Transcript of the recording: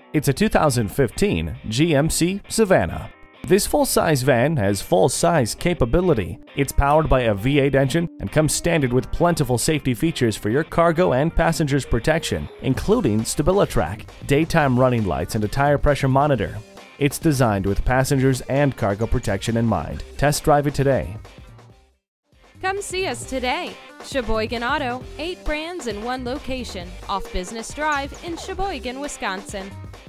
It's a 2015 GMC Savana. This full-size van has full-size capability. It's powered by a V8 engine and comes standard with plentiful safety features for your cargo and passengers' protection, including StabiliTrak, daytime running lights, and a tire pressure monitor. It's designed with passengers and cargo protection in mind. Test drive it today. Come see us today. Sheboygan Auto, 8 brands in 1 location, off Business Drive in Sheboygan, Wisconsin.